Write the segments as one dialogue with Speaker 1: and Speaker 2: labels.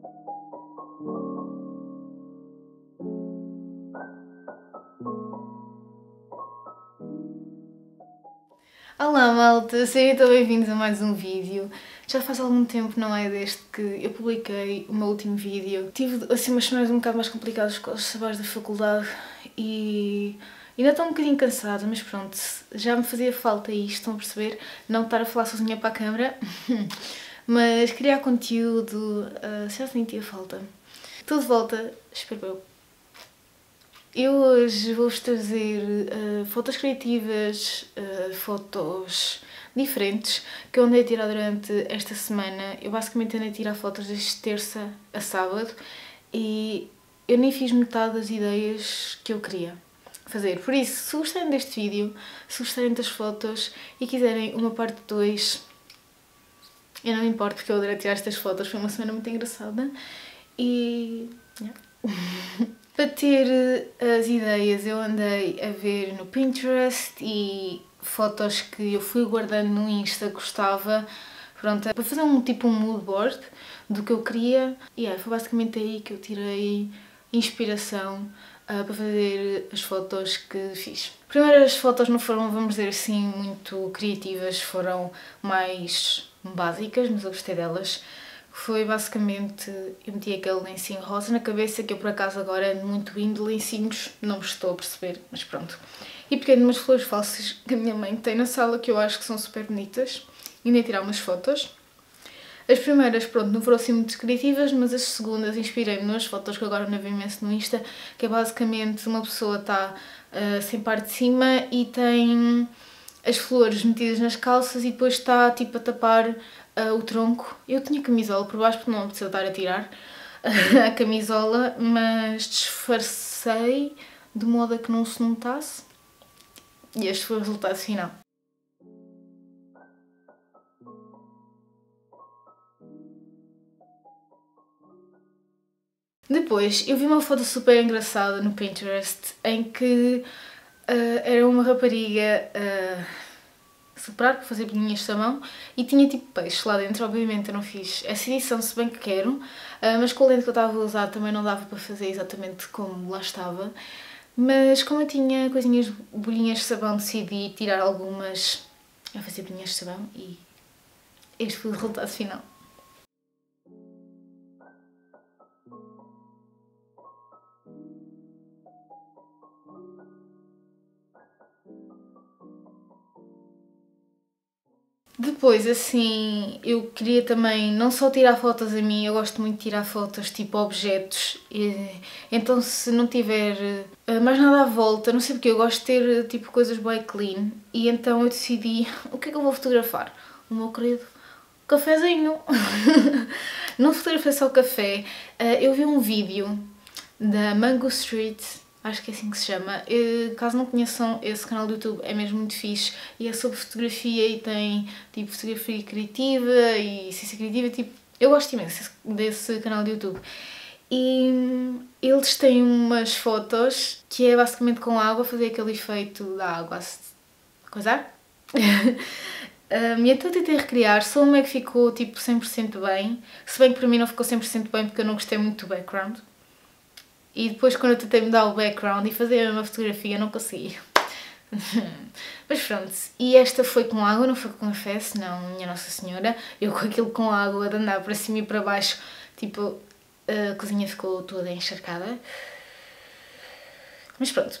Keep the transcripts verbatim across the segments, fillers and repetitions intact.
Speaker 1: Olá malta, sejam bem-vindos a mais um vídeo. Já faz algum tempo, não é, desde que eu publiquei o meu último vídeo. Tive assim umas semanas um bocado mais complicadas com os trabalhos da faculdade e ainda estou um bocadinho cansada, mas pronto, já me fazia falta isto, estão a perceber? Não estar a falar sozinha para a câmara, mas criar conteúdo, uh, já sentia falta. Estou de volta, espero eu. Eu hoje vou-vos trazer uh, fotos criativas, uh, fotos diferentes que eu andei a tirar durante esta semana. Eu basicamente andei a tirar fotos desde terça a sábado e eu nem fiz metade das ideias que eu queria fazer. Por isso, se gostarem deste vídeo, se gostarem das fotos e quiserem uma parte dois, eu não me importo porque eu adorei tirar estas fotos, foi uma semana muito engraçada e... Yeah. Para ter as ideias eu andei a ver no Pinterest e fotos que eu fui guardando no Insta gostava, pronto, para fazer um tipo um mood board do que eu queria e yeah, foi basicamente aí que eu tirei inspiração uh, para fazer as fotos que fiz. Primeiro as fotos não foram, vamos dizer assim, muito criativas, foram mais básicas, mas eu gostei delas. Foi basicamente, eu meti aquele lencinho rosa na cabeça, que eu por acaso agora ando muito indo de lencinhos, não me estou a perceber, mas pronto. E peguei umas flores falsas que a minha mãe tem na sala, que eu acho que são super bonitas, e nem tirar umas fotos. As primeiras, pronto, não foram assim muito criativas, mas as segundas inspirei-me nas fotos que agora não vi imenso no Insta, que é basicamente uma pessoa está uh, sem parte de cima e tem as flores metidas nas calças e depois está tipo a tapar uh, o tronco. Eu tinha camisola por baixo porque não me apeteceu estar a tirar uh, a camisola, mas disfarcei de modo a que não se notasse e este foi o resultado final. Depois eu vi uma foto super engraçada no Pinterest em que uh, era uma rapariga uh, soprar para fazer bolinhas de sabão e tinha tipo peixe lá dentro. Obviamente eu não fiz essa edição, se bem que quero, uh, mas com o lente que eu estava a usar também não dava para fazer exatamente como lá estava. Mas como eu tinha coisinhas, bolinhas de sabão, decidi tirar algumas a fazer bolinhas de sabão e este foi o resultado final. Depois, assim, eu queria também não só tirar fotos a mim, eu gosto muito de tirar fotos tipo objetos, e, então se não tiver uh, mais nada à volta, não sei porque, eu gosto de ter tipo coisas bem clean, e então eu decidi, o que é que eu vou fotografar? O meu querido cafezinho! Não fotografei só o café, uh, eu vi um vídeo da Mango Street, acho que é assim que se chama. Caso não conheçam, esse canal do YouTube é mesmo muito fixe e é sobre fotografia e tem tipo fotografia criativa e ciência criativa, tipo, eu gosto imenso desse canal do YouTube. E eles têm umas fotos que é basicamente com água, fazer aquele efeito da água a coisar. Um, e então eu tentei recriar, só uma é que ficou tipo cem por cento bem, se bem que para mim não ficou cem por cento bem porque eu não gostei muito do background. E depois quando eu tentei mudar o background e fazer a mesma fotografia não consegui. Mas pronto, e esta foi com água, não foi com café, senão minha Nossa Senhora, eu com aquilo com água de andar para cima e para baixo, tipo, a cozinha ficou toda encharcada. Mas pronto.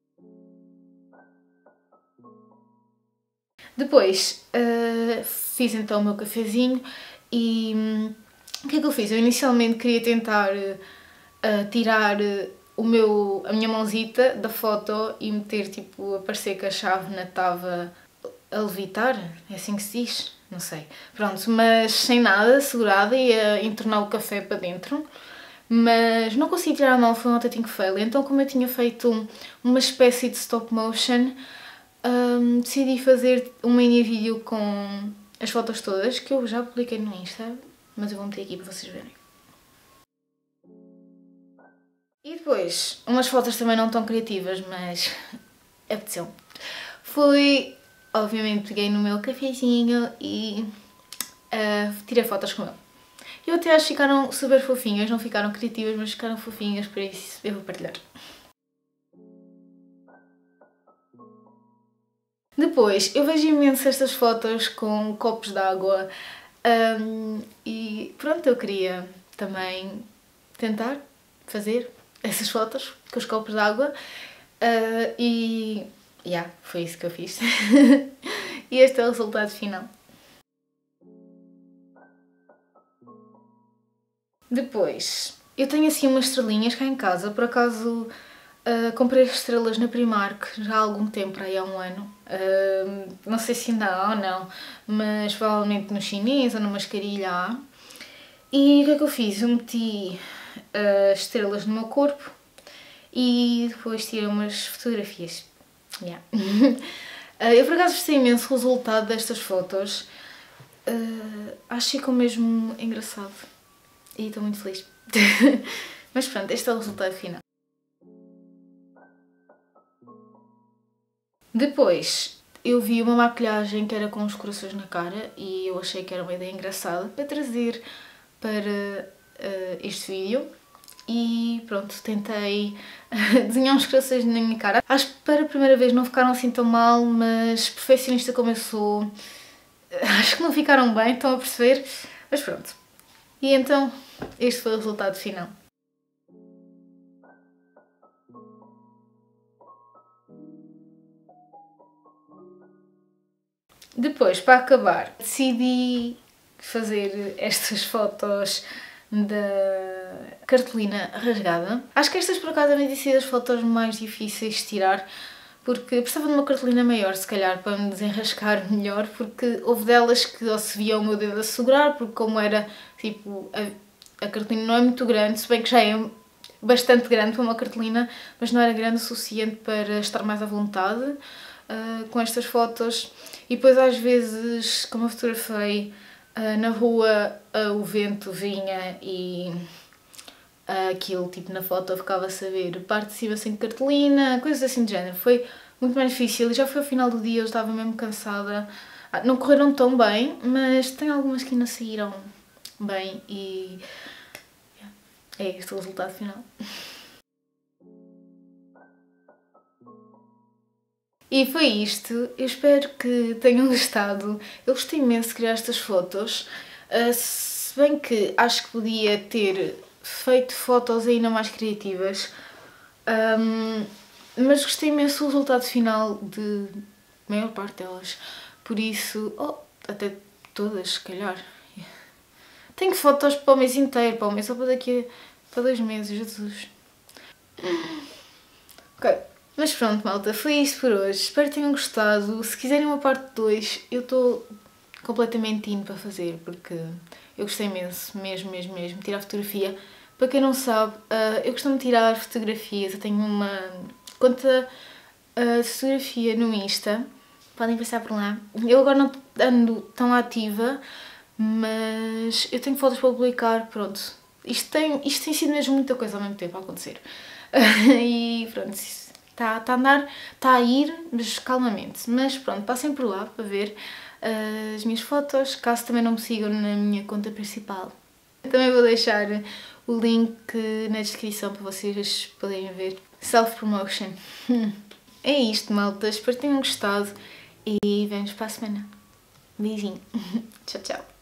Speaker 1: Depois uh, fiz então o meu cafezinho e um, o que é que eu fiz? Eu inicialmente queria tentar uh, tirar o meu, a minha mãozita da foto e meter, tipo, a parecer que a chávena estava a levitar, é assim que se diz? Não sei. Pronto, mas sem nada, segurada e a entornar o café para dentro. Mas não consegui tirar a mão, foi um autêntico fail. Então, como eu tinha feito uma espécie de stop motion, um, decidi fazer um mini vídeo com as fotos todas, que eu já publiquei no Insta, mas eu vou meter aqui para vocês verem. E depois, umas fotos também não tão criativas, mas apeteceu. Fui, obviamente, peguei no meu cafezinho e uh, tirei fotos com ele. Eu até acho que ficaram super fofinhas, não ficaram criativas, mas ficaram fofinhas, por isso eu vou partilhar. Depois, eu vejo imenso estas fotos com copos de água um, e pronto, eu queria também tentar fazer essas fotos com os copos de água uh, e yeah, foi isso que eu fiz. E este é o resultado final. Depois, eu tenho assim umas estrelinhas cá em casa, por acaso uh, comprei as estrelas na Primark já há algum tempo, aí há um ano. Uh, não sei se ainda há ou não, mas provavelmente no chinês ou no mascarilha há. E o que é que eu fiz? Eu meti uh, estrelas no meu corpo e depois tirei umas fotografias. Yeah. uh, eu por acaso gostei imenso do resultado destas fotos. Uh, acho que ficou mesmo engraçado e estou muito feliz. Mas pronto, este é o resultado final. Depois eu vi uma maquilhagem que era com os corações na cara e eu achei que era uma ideia engraçada para trazer para uh, este vídeo. E pronto, tentei desenhar uns corações na minha cara. Acho que para a primeira vez não ficaram assim tão mal, mas perfeccionista como eu sou, acho que não ficaram bem, estão a perceber? Mas pronto. E então, este foi o resultado final. Depois, para acabar, decidi fazer estas fotos da cartolina rasgada. Acho que estas por acaso devem ter sido as fotos mais difíceis de tirar, porque precisava de uma cartolina maior, se calhar, para me desenrascar melhor, porque houve delas que ou se via o meu dedo a segurar, porque como era, tipo, a, a cartolina não é muito grande, se bem que já é bastante grande para uma cartolina, mas não era grande o suficiente para estar mais à vontade uh, com estas fotos. E depois às vezes, como eu fotografei uh, na rua, uh, o vento vinha e uh, aquilo, tipo, na foto ficava a saber parte de cima sem cartolina, coisas assim de género. Foi muito mais difícil e já foi ao final do dia, eu estava mesmo cansada. Ah, não correram tão bem, mas tem algumas que ainda saíram bem e é este o resultado final. E foi isto, eu espero que tenham gostado. Eu gostei imenso de criar estas fotos, uh, se bem que acho que podia ter feito fotos ainda mais criativas, um, mas gostei imenso do resultado final de maior parte delas, por isso, oh, até todas se calhar. Tenho fotos para o mês inteiro, para o mês, só para daqui a para dois meses, Jesus. Ok. Mas pronto, malta, foi isto por hoje. Espero que tenham gostado. Se quiserem uma parte dois, eu estou completamente in para fazer, porque eu gostei imenso, mesmo, mesmo, mesmo, de tirar fotografia. Para quem não sabe, eu costumo tirar fotografias. Eu tenho uma conta de fotografia no Insta. Podem passar por lá. Eu agora não ando tão ativa, mas eu tenho fotos para publicar, pronto. Isto tem, isto tem sido mesmo muita coisa ao mesmo tempo a acontecer. E pronto, está tá a andar, está a ir, mas calmamente. Mas pronto, passem por lá para ver uh, as minhas fotos, caso também não me sigam na minha conta principal. Também vou deixar o link na descrição para vocês poderem ver. Self-promotion. É isto, malta. Espero que tenham gostado e vemos para a semana. Beijinho. Tchau, tchau.